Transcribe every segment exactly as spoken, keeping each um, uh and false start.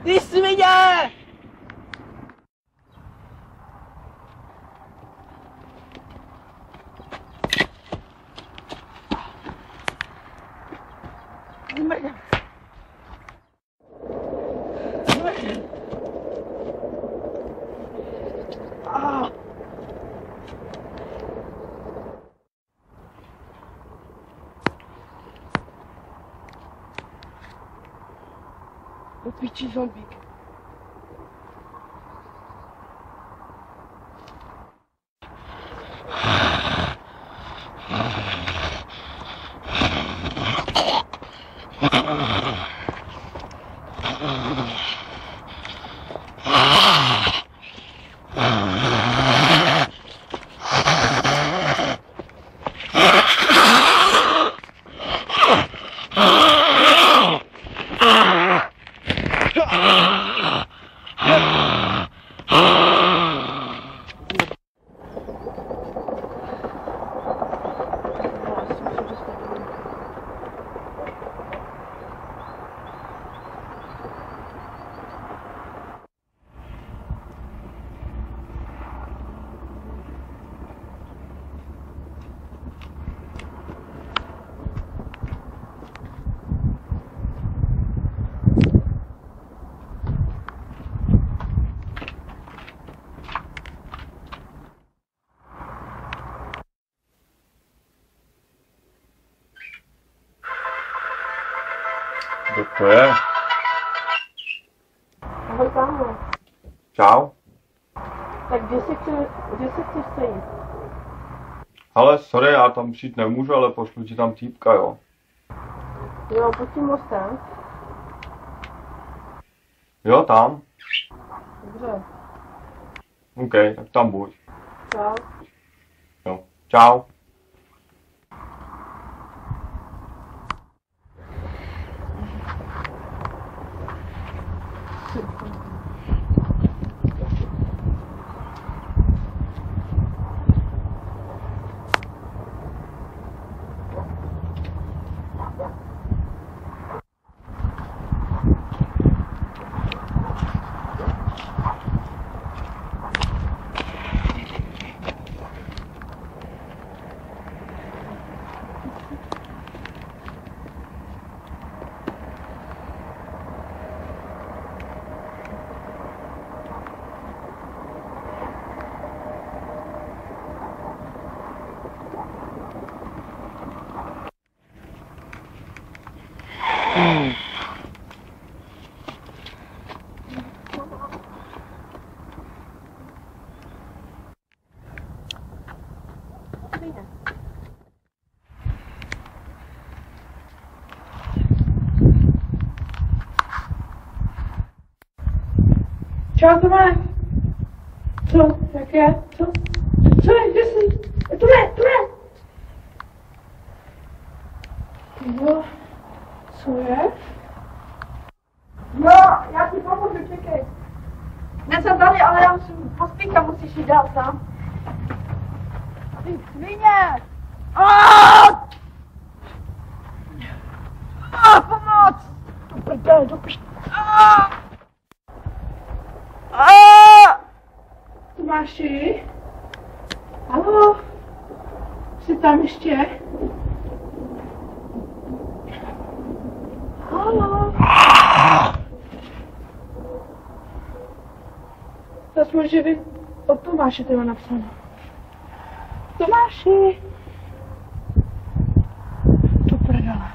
Ty svině! Do piči zombík. Kdo to je? Ahoj, pánu. Čau. Tak kde si chci, kde si chci sejít? Ale sorry, já tam přijít nemůžu, ale pošlu ti tam týpka, jo. Jo, pod tím mostem. Jo, tam? Dobře. OK, tak tam buď. Čau. Jo, čau. Hmm. Čau, Tome. Co? Jak je? Co? Co je? Kde jsi? Tome, Tome! Jo. Co je? No, já ti pomůžu, čekej. Ne, jsem tady, ale já musím pospíkat, musíš jít dál sám. Ty svině! Aaaaaa! Aaaa, pomoc! Do prdele, do prdele. Aaaa! Aaaa! Tomáši? Haló? Jsi tam ještě? Haló? Zas může být od Tomáše to napsáno. Tomáši! Do prdele.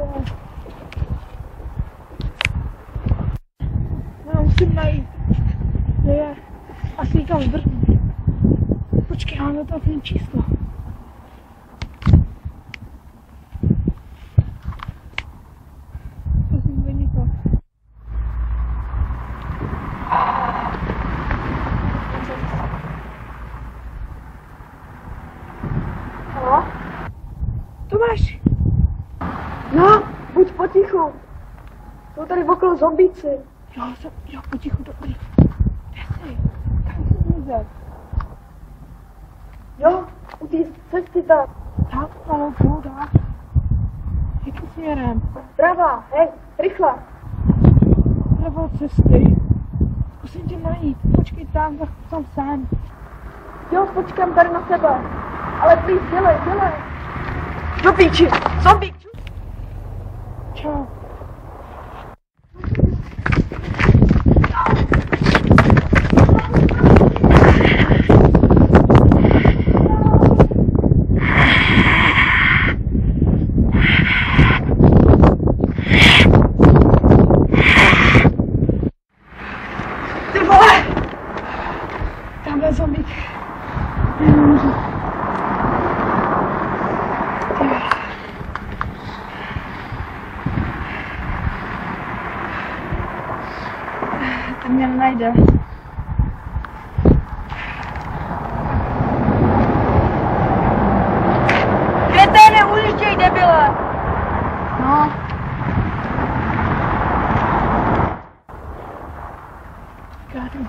Já musím najít. Kde je? Asi někam zdrhnu. Počkej, máme tam číslo. Prosím, vyni to. Haló? Tomáš! No, buď potichu. Jsou tady okolo zombíci. Jo, jsem, jo, potichu, dobrý. Kde jsi? Kam jsi zmizel? Jo, u té cesty tam. Tam, malou půda. Jakým směrem? Zprava, hej, rychle. Zprava, do cesty. Zkusím tě najít. Počkej tam, tam jsem. Jo, počkám tady na sebe. Ale please, dělej, dělej. Do píči, zombík. Čau. Ty vole! Tamhle zombík. Nemůžu. Ten mě nenajde. Kreténe, ujížděj, debile! No. Kádu.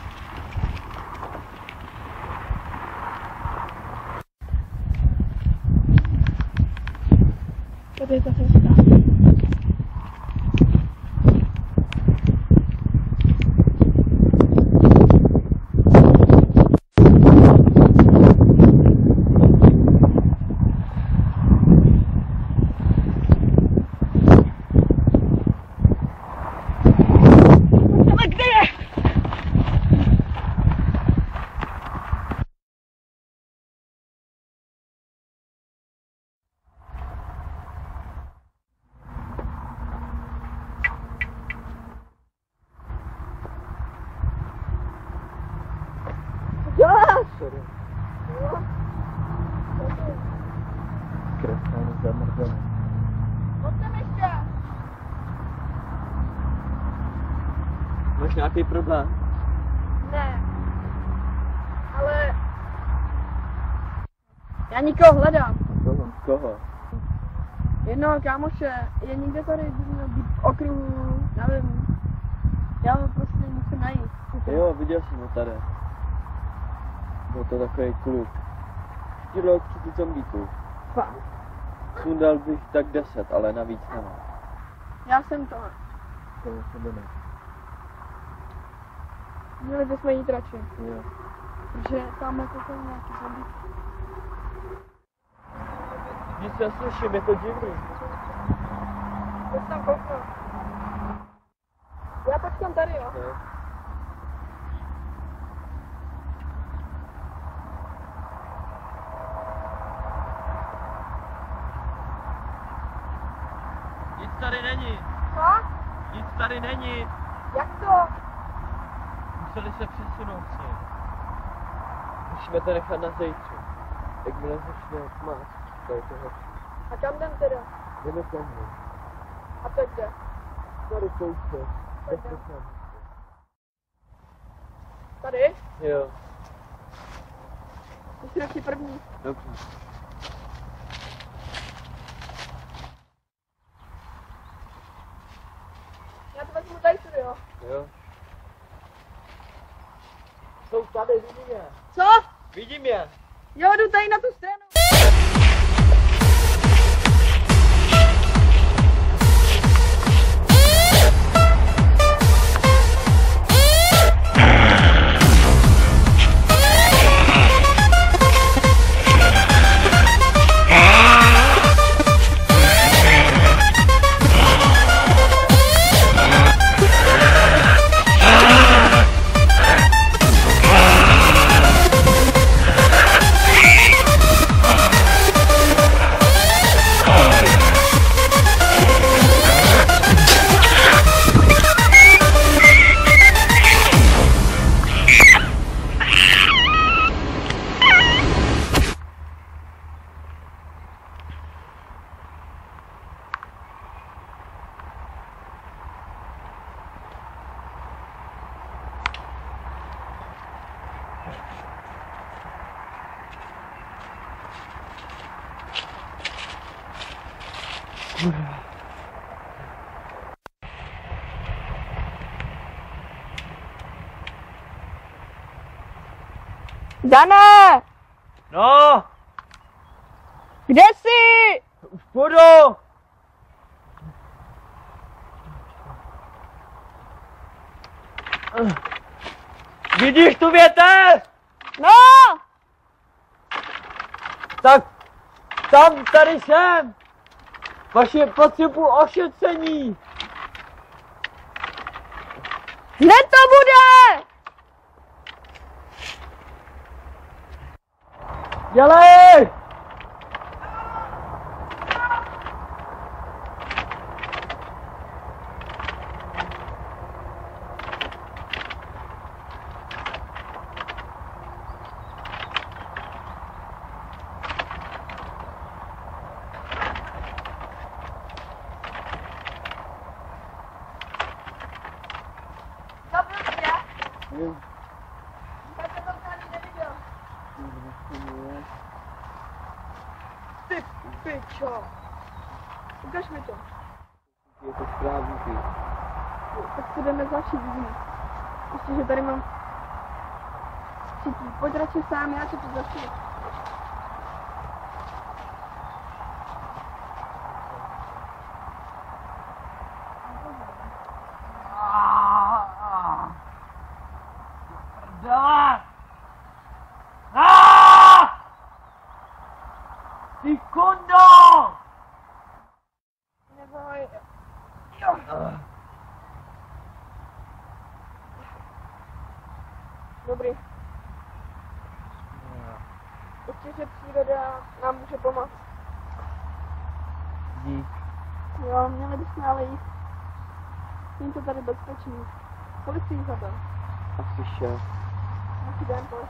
Tady je ta cesta. Děláš? Sorry. Kreténe zamrzané. Pojďme ještě. Máš nějaký problém? Ne. Ale... Já nikoho hledám. Koho? Koho? Jednoho kámoše je někde tady, by měl být v okruhu, nevím. Já ho prostě musím najít. Jo, viděl jsem ho tady. Byl to takový kluk. Střílel třicet zombíků. Fakt. Sundal bych tak deset, ale navíc nemám. Já jsem to. To sebe ne. Měli bychom jít radši. Jo. Protože tam jako to nějaký zombík. Nic neslyším, je to divný. Pojď tam kouknout. Já počkám tady, jo. Jo. Nic tady není. Co? Nic tady není. Jak to? Museli se přesunout s ním. Musíme to nechat na zejtřu. Jakmile začne tmát, to je to horší. A kam jdem teda? Jdeme ke mně. A teď jde. Tady kousek. Pojď. Tady? Jo. Ty jsi radši první. Dobře. Já to vezmu tady tudy, jo. Jo. Jsou tady, vidím je. Co? Vidím je. Jo, jdu tady na tu stranu. Dané! No, Kde jsi? už půjdu. Vidíš tu větev? No! Tak tam, tady jsem. Vaše potřebu ošetření. Hned to bude! Dělej! Ty pičo. Ukaž mi to. Je to správný ty. Tak si jdeme začít z ní. Ještě, že tady mám třetí. Pojď radši sám, já tě to začnu. Prdele! Ah! Ty kundo! Neboj. Dobrý. Ještě, že příroda nám může pomoct. Dík. Jo, měli bychom ale jít. Není to tady bezpečný. Kolik jsi jich zabil? Asi šest. Nějaký den, pojď.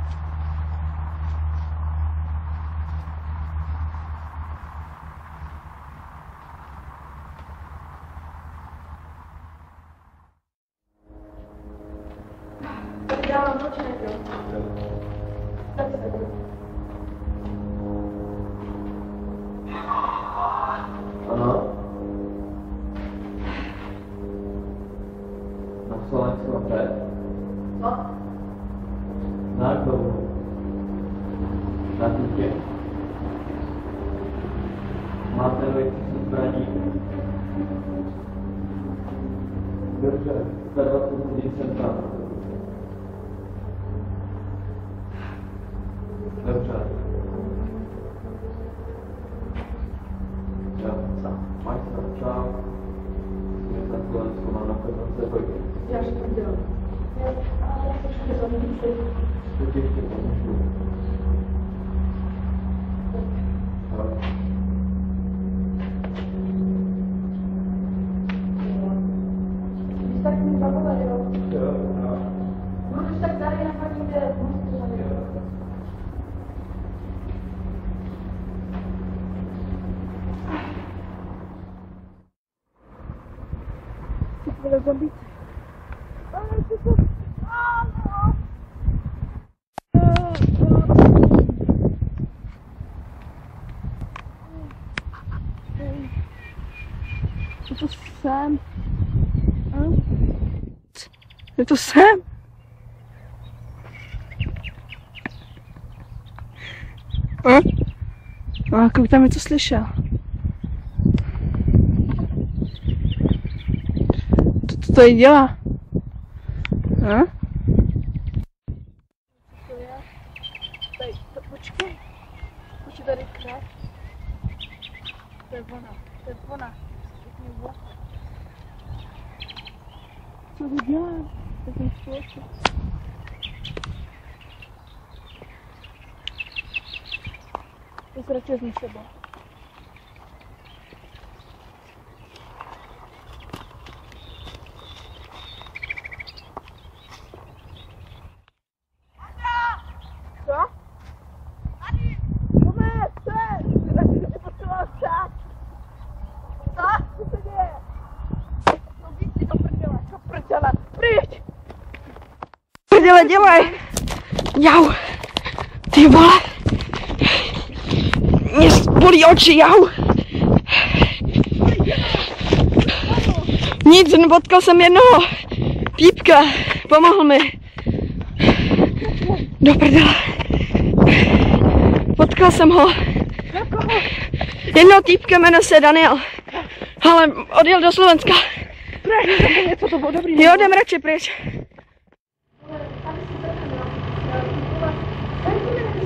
Tady dávám počínek, jo? Tak se tak. Ano. Na Slovensku opět. Co? Na kdo? Na dítě. Máte věci se zbraní? Dobře, za dvacet hodin jsem tam. Dobře. Čau. Máš se, čau. Jsme na Slovensku, mám na pewno se hodit. Já už to dělám. Já se všude zamítím. To ti ještě pomůžu. Ahoj. Když tak mi zavolej, jo? Jo, jo. Můžeš tak tady na chodníte, můžete tady. Ty vole zombíci. Ale ty to... Je to sem? Hm? Je to sem? Hm? No, jako tam je to slyšel. Co to tady dělá? Hm? Co to je? Tady, to počkej. Už je tady krev. To je ona, to je ona. Co to dělá? To je ten člověk. To se radši vezmu sebou. Co? Tady! Moment, co? Ty potřeboval stát. Co? Co se děje? No víc si do prdele, do prdele, pryč! Prdele, dělej! Jau! Ty vole! Mě bolí oči, jau! Nic, potkal jsem jednoho týpka, pomohl mi. Do prdele. Potkal jsem ho. Jednoho týpka, jmenuje se Daniel. Ale odjel do Slovenska. Něco to bylo dobrý. Jo, jdem radši pryč.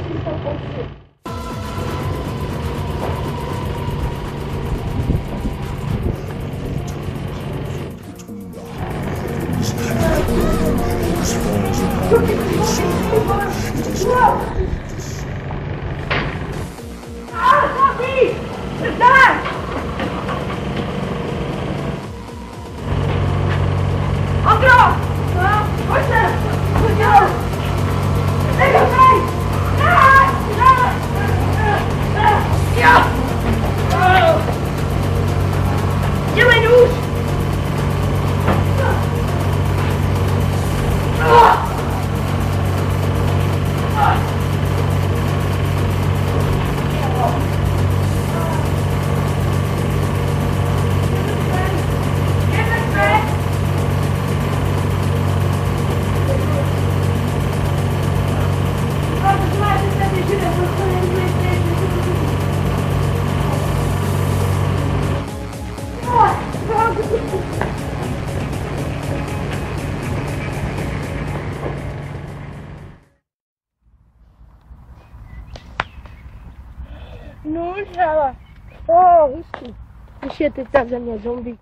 No už hele. O, hustý. Už je teď ta země zombie.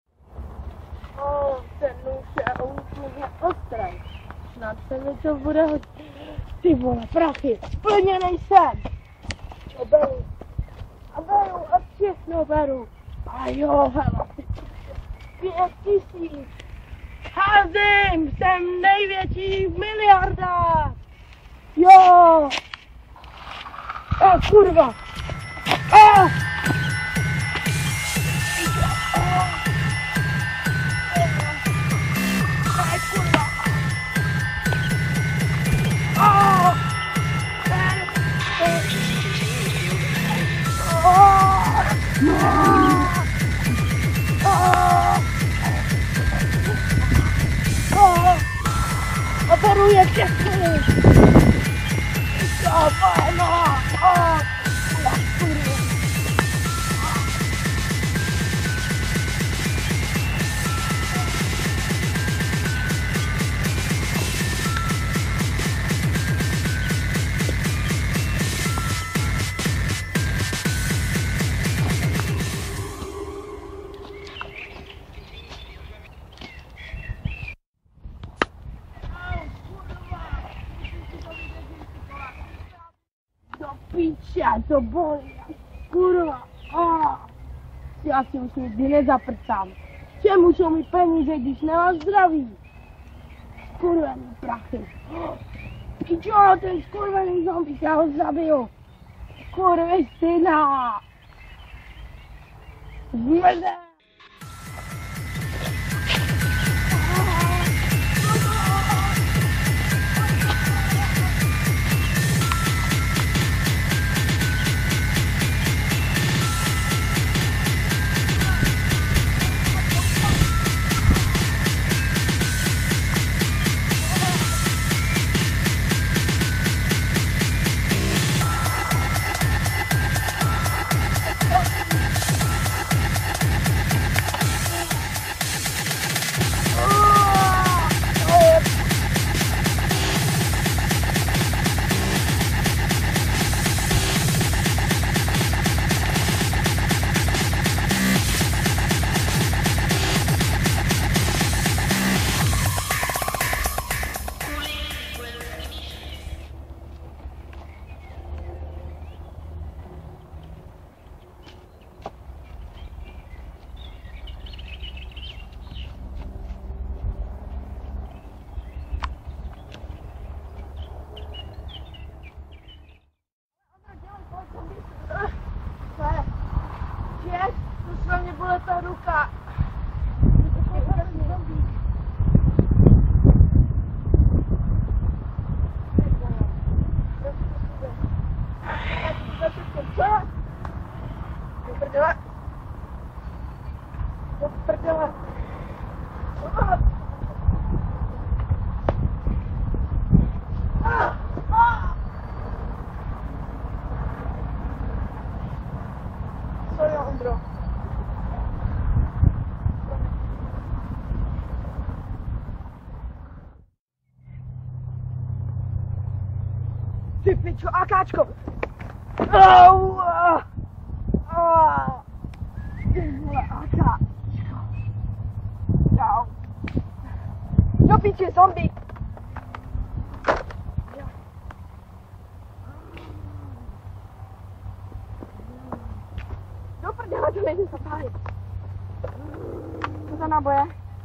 O, ten nůž je úplně ostrý. Snad se mi to bude hodit. Ty vole, prachy, splněnej jsem. Čo beru? A beru, a všechno beru. A jo, hele. Pět tisíc. Házím, jsem největší miliardář. Jo. A kurva. A! Operuje všechny! Dávano! Píče, to bolí, kurva, oh. Já si už nikdy nezaprcám. Čemu jsou mi peníze, když nemám zdraví? Skurvený prachy. Píčo, ten skurvený zombík, já ho zabiju. Kurvy syna. Zmrde. Ty pičo, akáčko! Au! Ty vole, aká! Au! Do piče, zombie! Do prdele, to nejde zapálit. Co za náboje?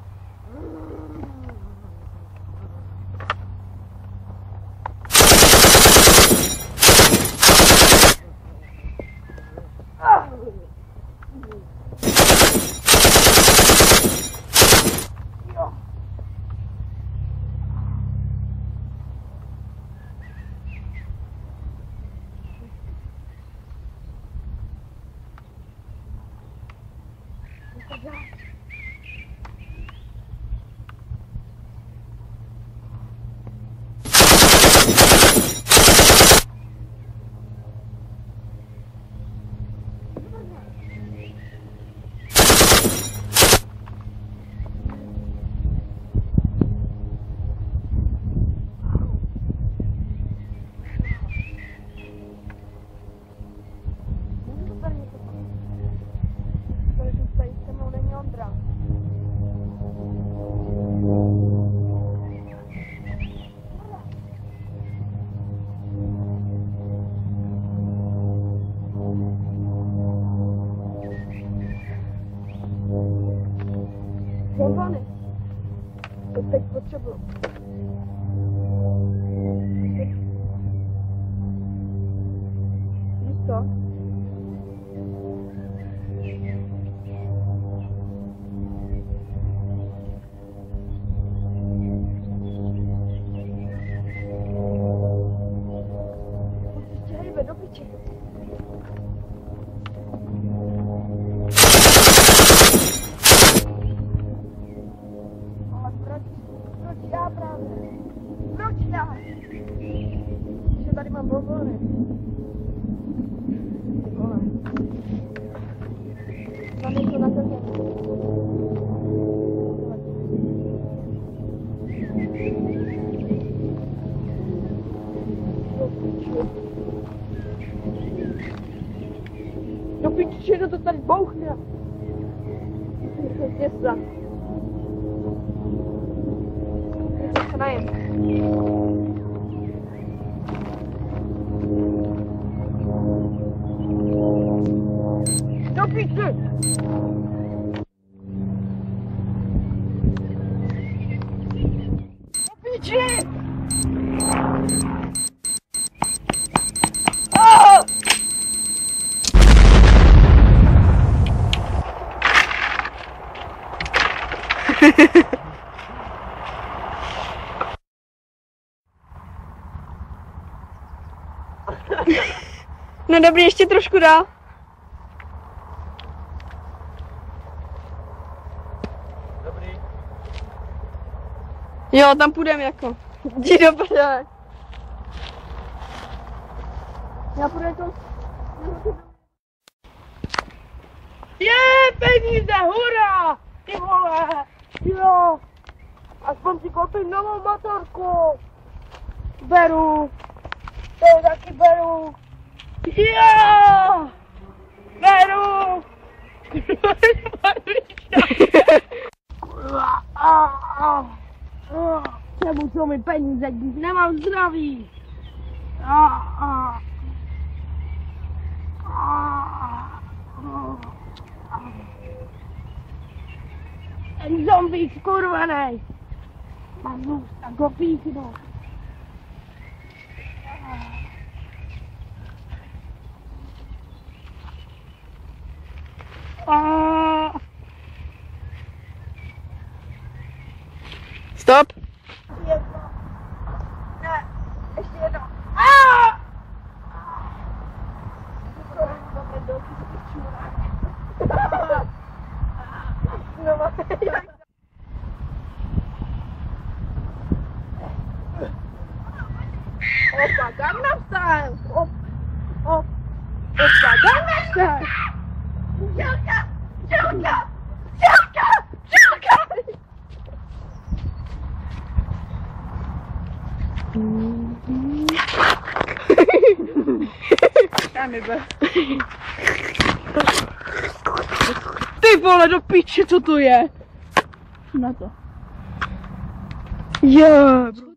Bonbony. To teď potřebuju. Víš co? Ještě hejbe, do piči. Já právě. Proč já? Že tady mám bonbony. Ty vole. Mám něco na krmě. Do piči, že to tady bouchne. Těsta. Najem. Do piči! Do piči! Ah! No dobrý, ještě trošku dál. Dobrý. Jo, tam půjdeme jako. Jdi do prdele. Já půjdu to. Je, peníze, hurá! Ty vole! Jo! Aspoň si koupím novou motorku! Beru! To taky beru! Jo! Beru! Kurva! A, a, a. Čemu jsou mi peníze, když nemám zdraví? A, a. A, a. Ten zombie skurvenej! Mám zůst tak ho píchnu. Stop! Jedno. Ne, ještě jedno. Aaaa! No, Opa, Gangnam Style! Op, op, opa, Gangnam Style! Dzielka! Dzielka! Dzielka! Dzielka! Mm-hmm. Já mi be. Ty vole, do piče, co to je? Na to. Je.